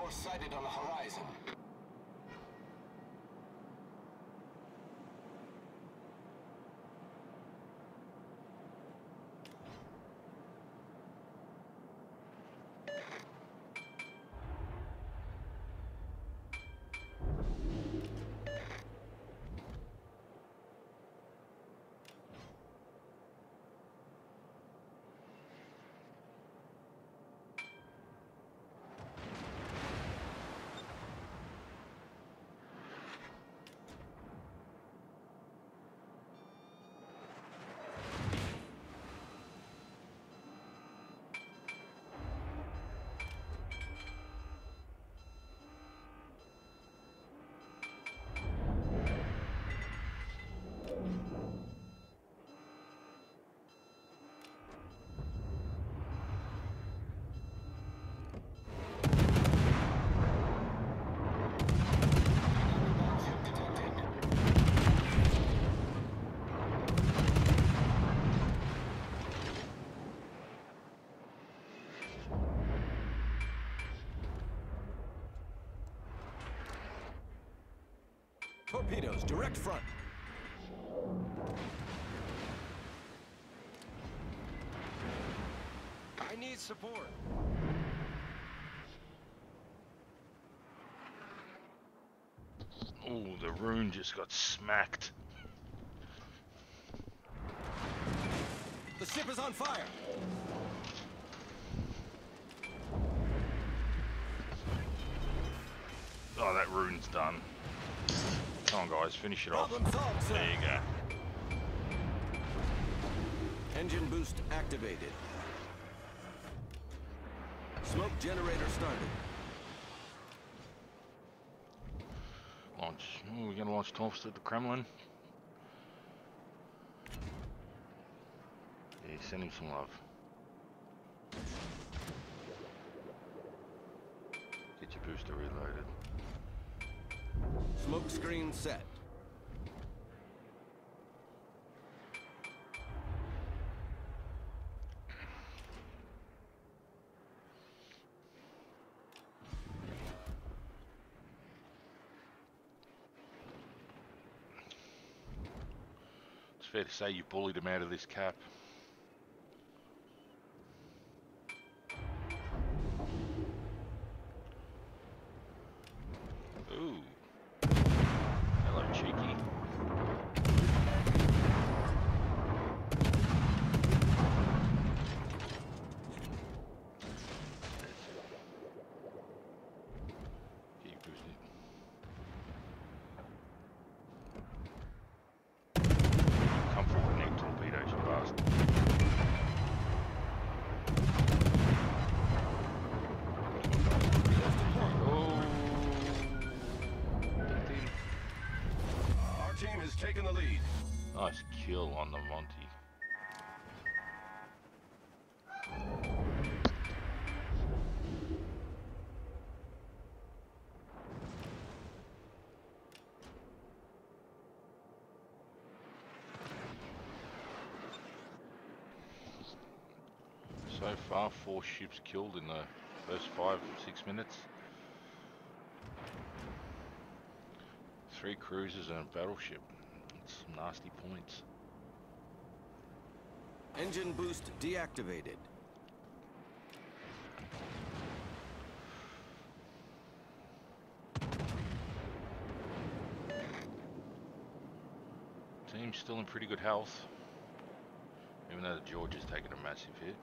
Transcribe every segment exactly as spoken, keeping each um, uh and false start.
force sighted on the horizon. Torpedoes, direct front. I need support. Oh, the rune just got smacked. The ship is on fire. Oh, that rune's done. Come on, guys, finish it off. Problem solved, sir. There you go. Engine boost activated. Smoke generator started. Launch. Oh, we're gonna launch Torps at the Kremlin. Yeah, send him some love. Get your booster reloaded. Smoke screen set. It's fair to say you bullied him out of this cap. Ooh. Hello, cheeky. Keep boosting. Come forward, neck torpedoes, you bastard. Our team has taken the lead. Nice kill on the Monty. So far, four ships killed in the first five, six minutes. Three cruisers and a battleship. That's some nasty points. Engine boost deactivated. Team's still in pretty good health, even though the George has taken a massive hit.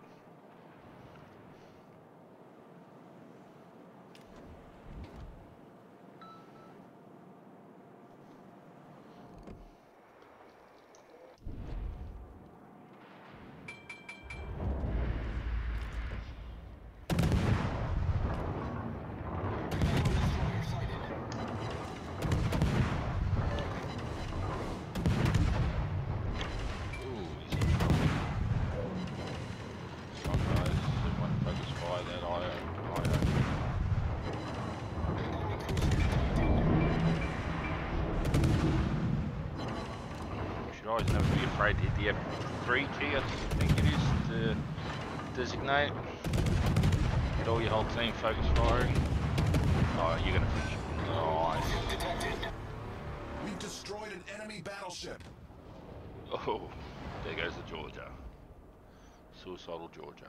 Never be afraid to hit the F three key, I think it is, to designate. Get all your whole team focus firing. Oh, you're gonna finish it. Nice. Detected. We've destroyed an enemy battleship. Oh, there goes the Georgia. Suicidal Georgia.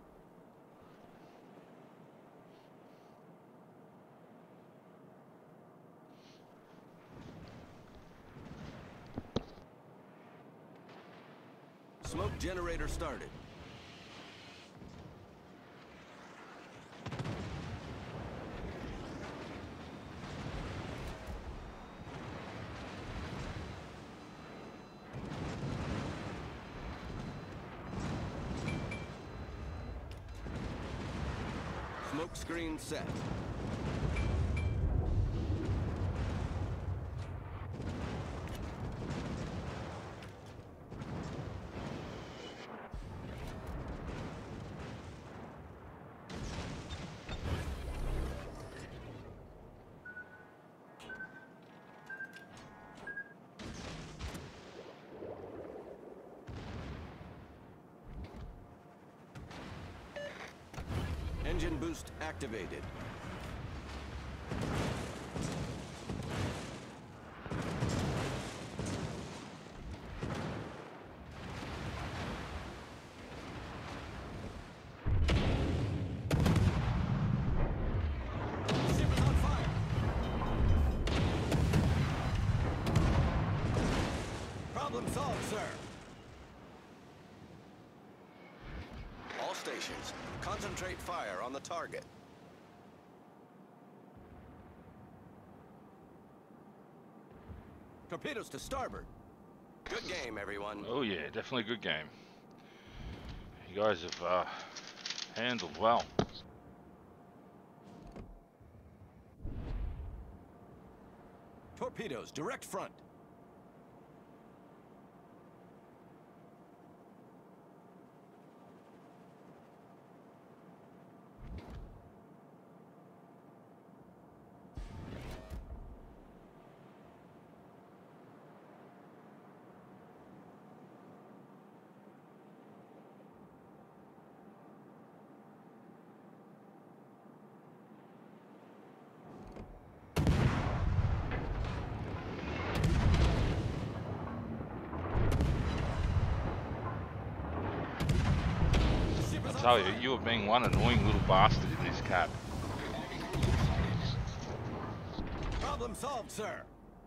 Smoke generator started. Smoke screen set. Engine boost activated. Ship is on fire. Problem solved, sir. All stations, concentrate fire on the target. Torpedoes to starboard. Good game, everyone. Oh yeah, definitely a good game. You guys have uh, handled well. Torpedoes, direct front. I tell you, you are being one annoying little bastard in this cap. Problem solved, sir.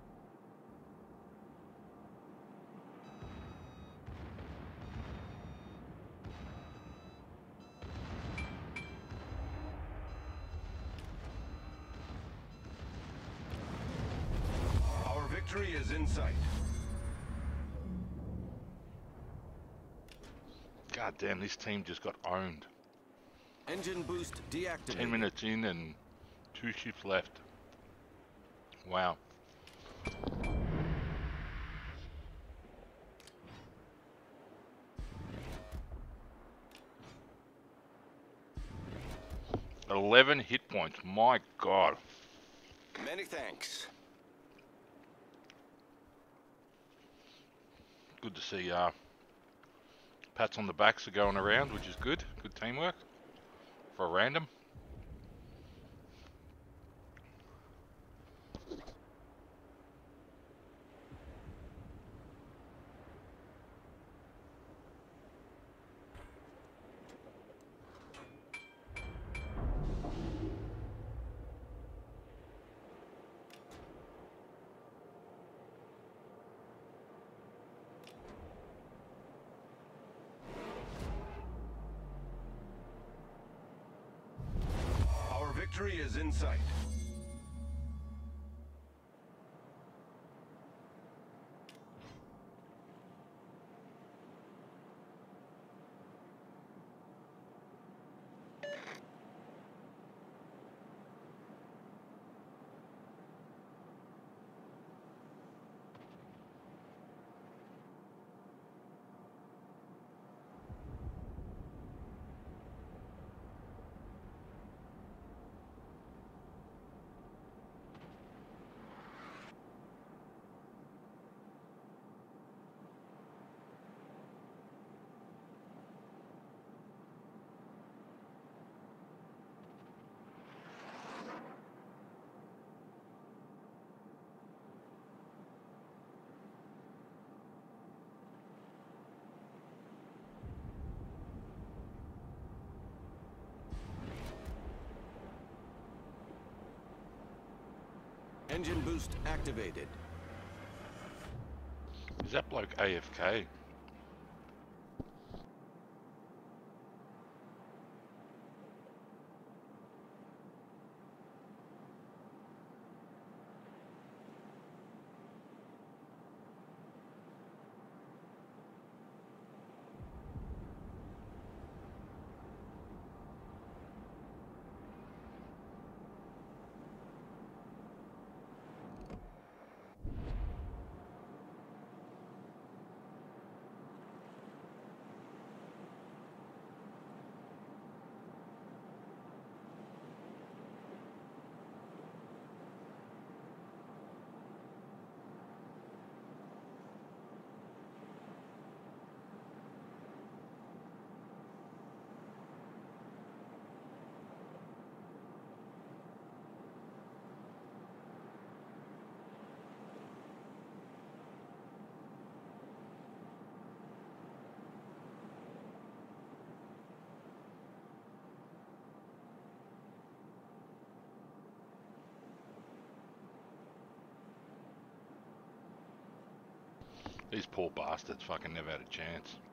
Our victory is in sight. God damn, this team just got owned. Engine boost deactivated. Ten minutes in and two ships left. Wow. Eleven hit points. My God. Many thanks. Good to see uh, pats on the backs are going around, which is good. Good teamwork for a random. Our victory is in sight. Engine boost activated. Is that bloke A F K? These poor bastards fucking never had a chance.